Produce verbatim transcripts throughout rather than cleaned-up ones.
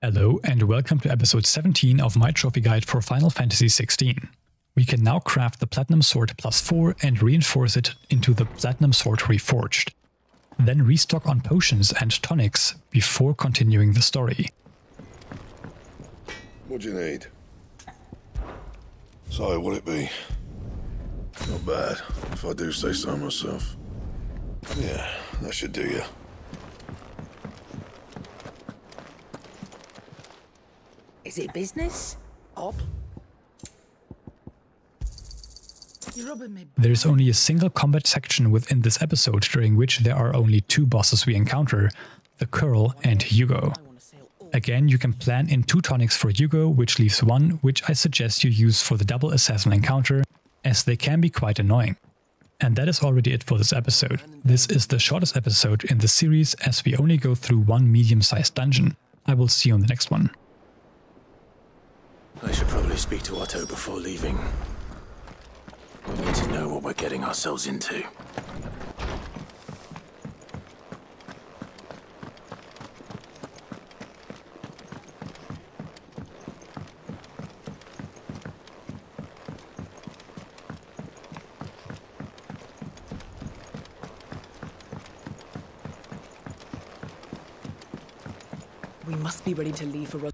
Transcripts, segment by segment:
Hello and welcome to episode seventeen of my trophy guide for Final Fantasy sixteen. We can now craft the Platinum Sword plus four and reinforce it into the Platinum Sword Reforged. Then restock on potions and tonics before continuing the story. What do you need? So, will it be? Not bad, if I do say so myself. Yeah, that should do you. Is it business? Op? There is only a single combat section within this episode during which there are only two bosses we encounter, the Coeurl and Hugo. Again, you can plan in two tonics for Hugo, which leaves one, which I suggest you use for the double assassin encounter, as they can be quite annoying. And that is already it for this episode. This is the shortest episode in the series as we only go through one medium-sized dungeon. I will see you on the next one. I should probably speak to Otto before leaving. We need to know what we're getting ourselves into. We must be ready to leave for Ros-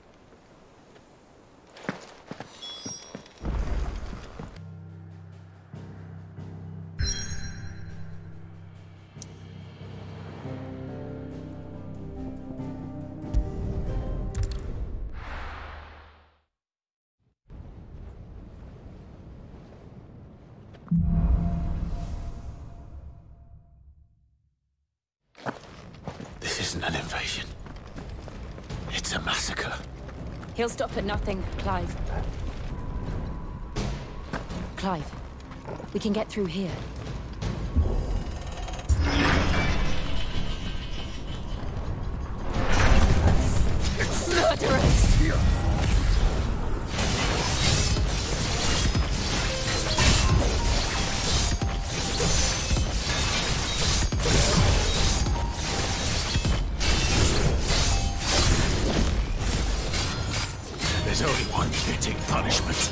This isn't an invasion. It's a massacre. He'll stop at nothing, Clive. Clive, we can get through here. Murderers! There's only one fitting punishment.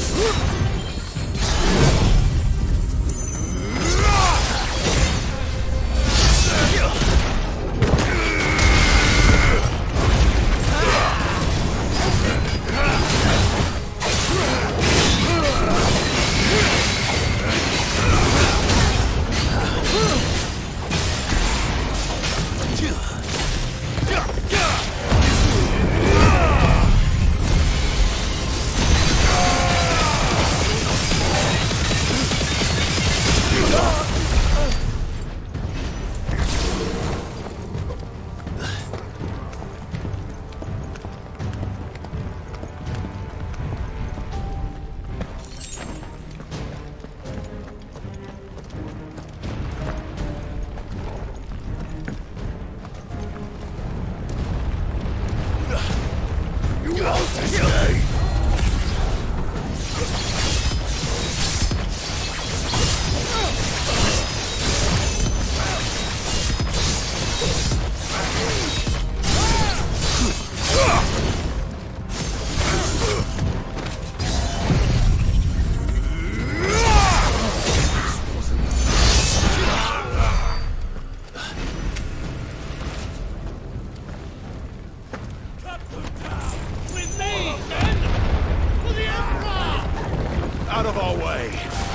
Out of our way!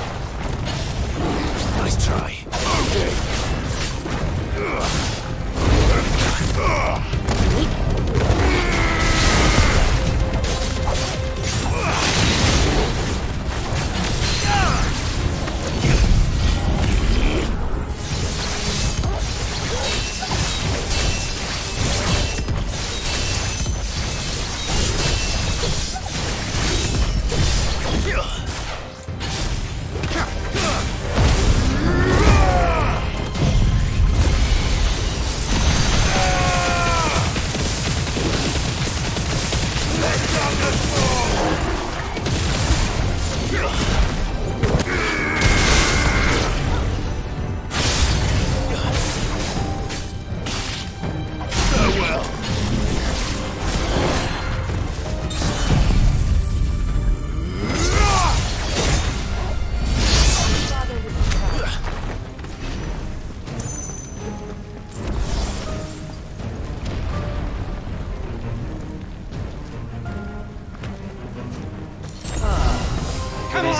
Nice try.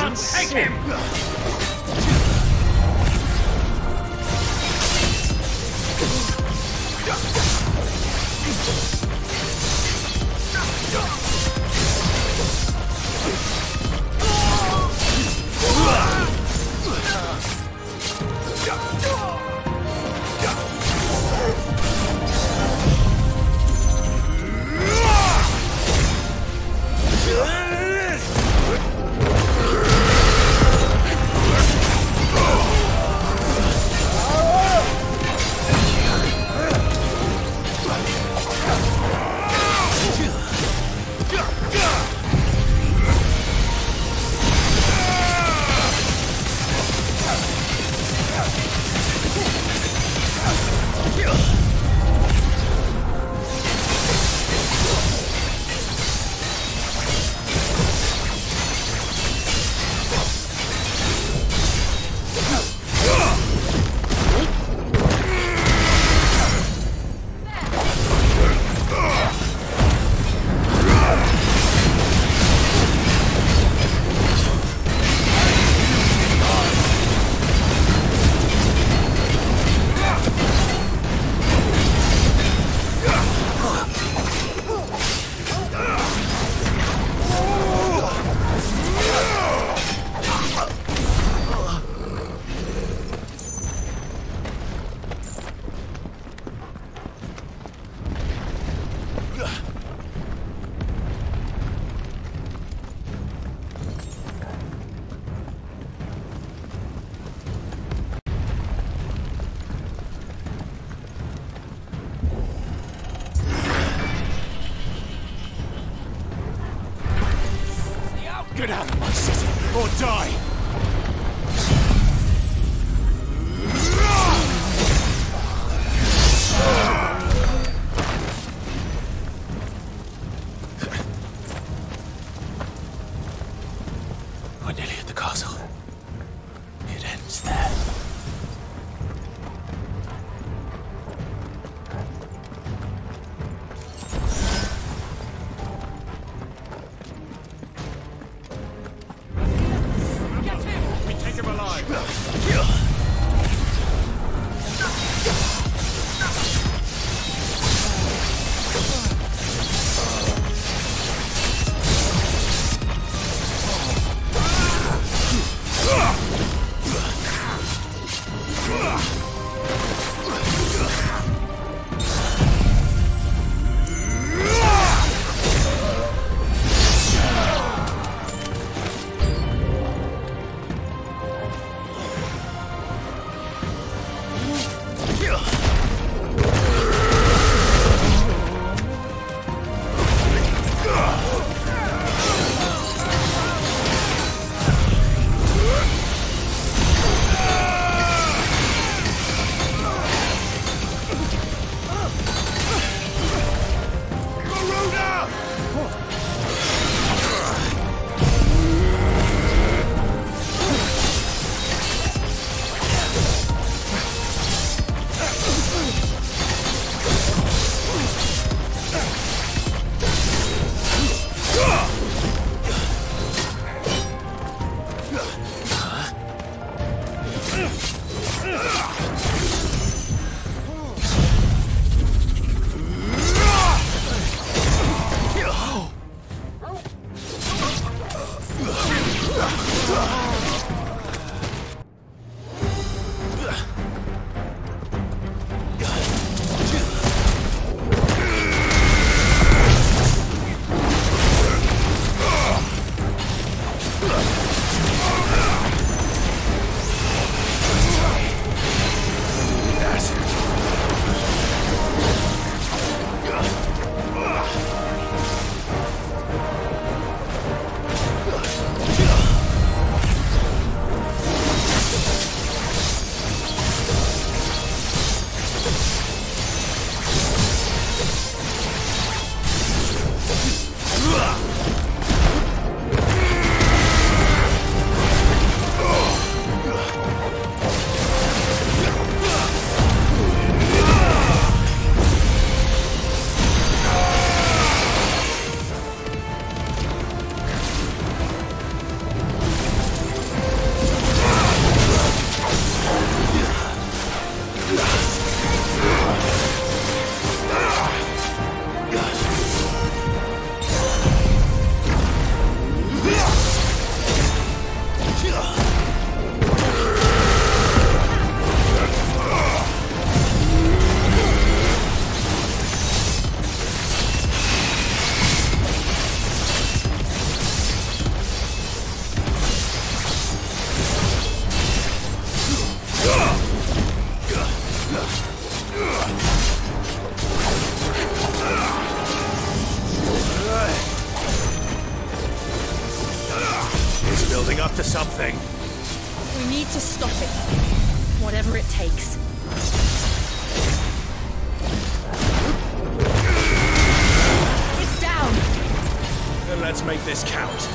on, take him! Get out of my city, or die! We're nearly at the castle. It ends there. Get building up to something. We need to stop it. Whatever it takes. It's down! Then let's make this count.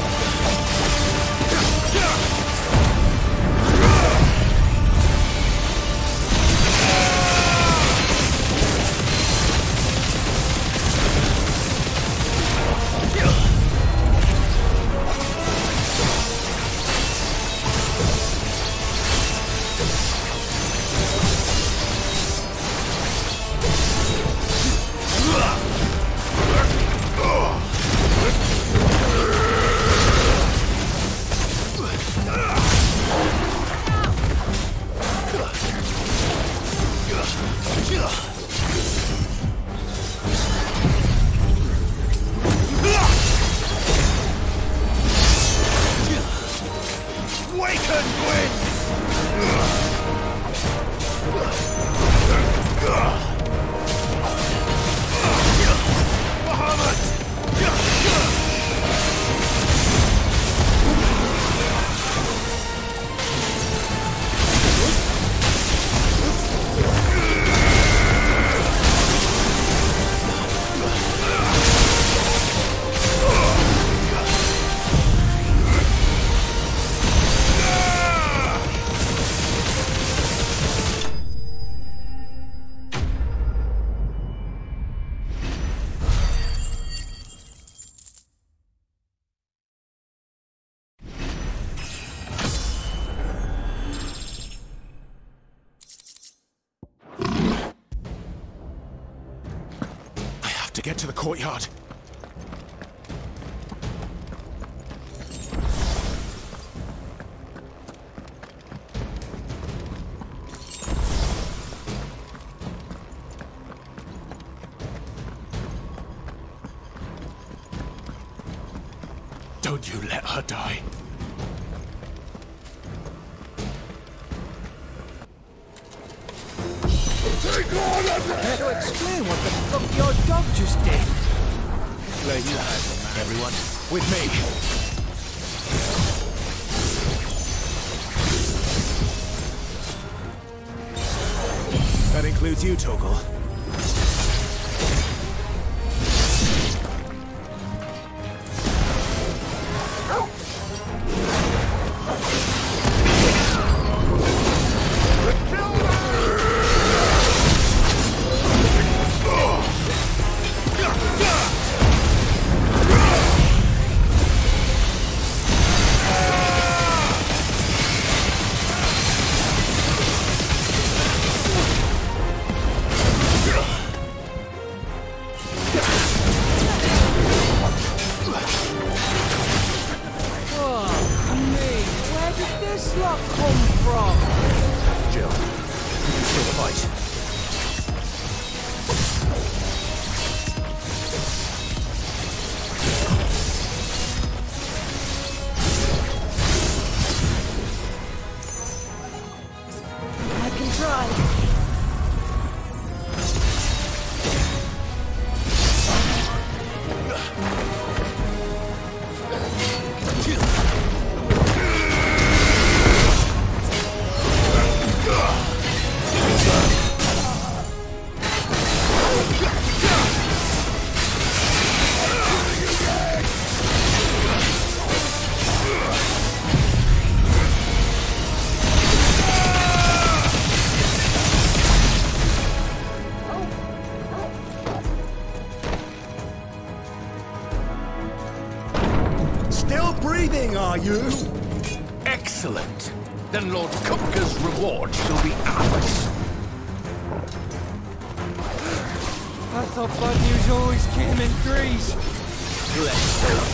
To get to the courtyard. Don't you let her die. Care to explain what the fuck your dog just did? Lay your hands on that, everyone. With me. That includes you, Coeurl. Are you? Excellent. Then Lord Kupka's reward shall be ours. I thought bad news always came in threes. Let's go.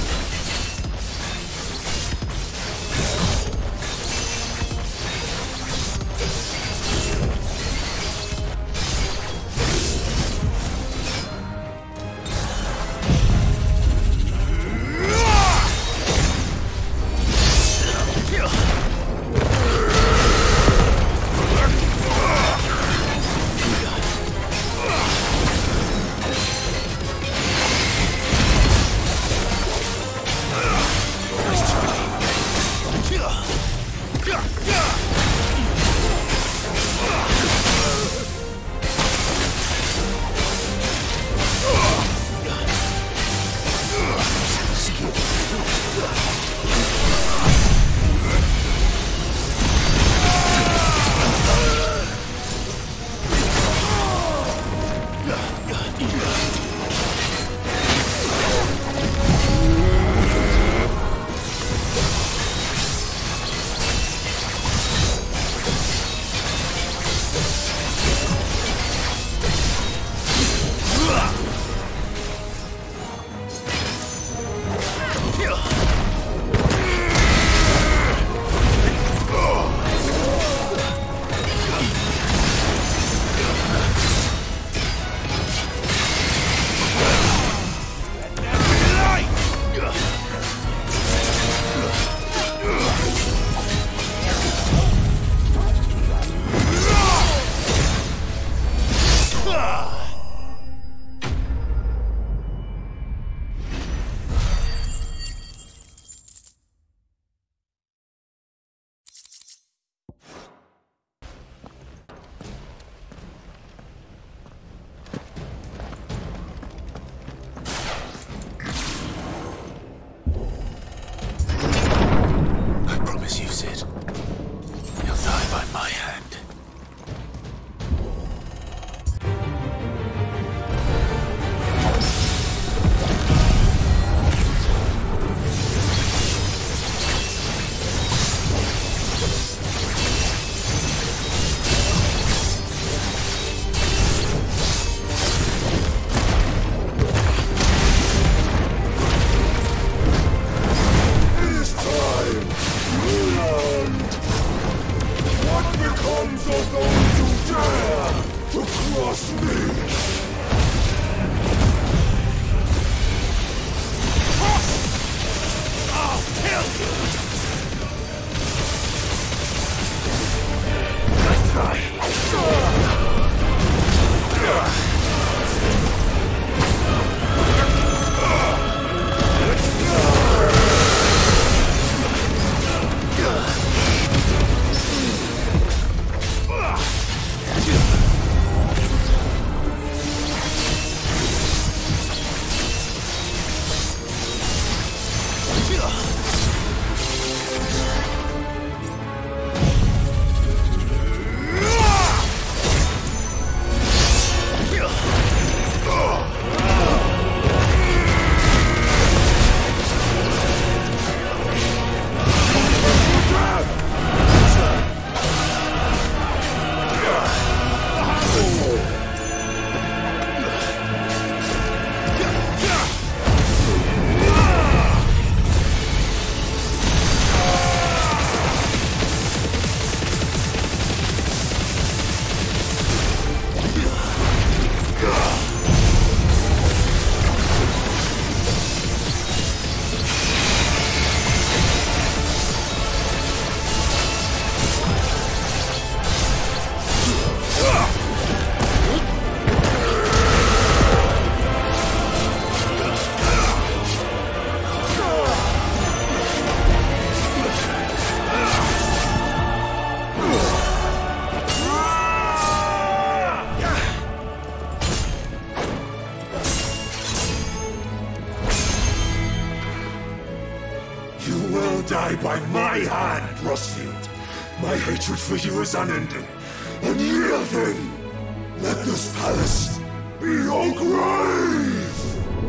You will die by my hand, Rosfield. My hatred for you is unending, unyielding. Let this palace be your grave!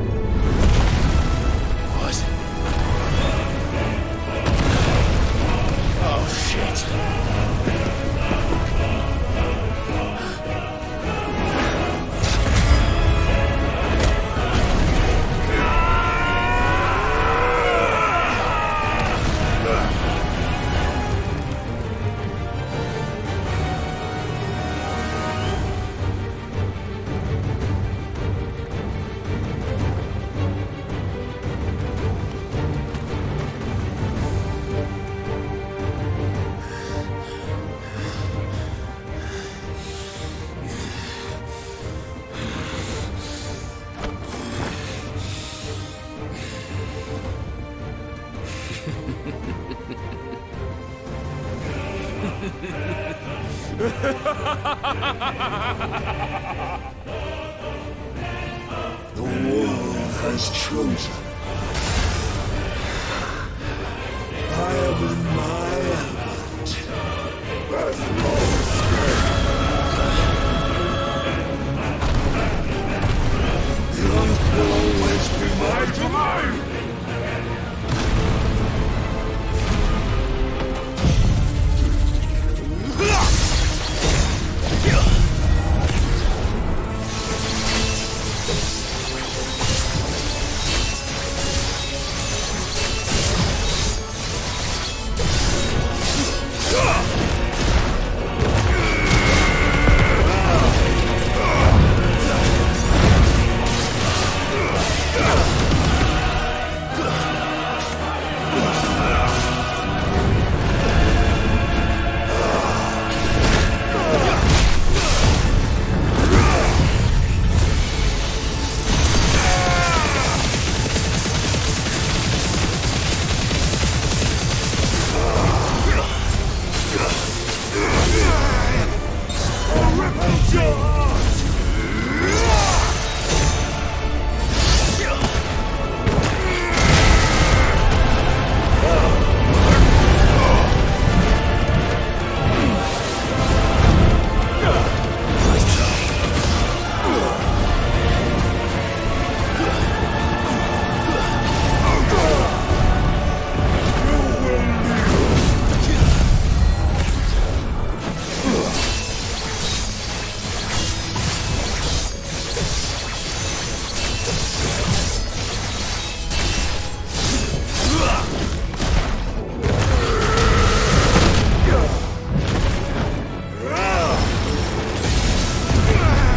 What? Oh, shit. The world has chosen. I am in my element. There's no escape. The earth will always be my domain.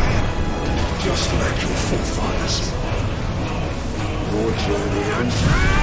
Just like your forefathers. Your journey ends.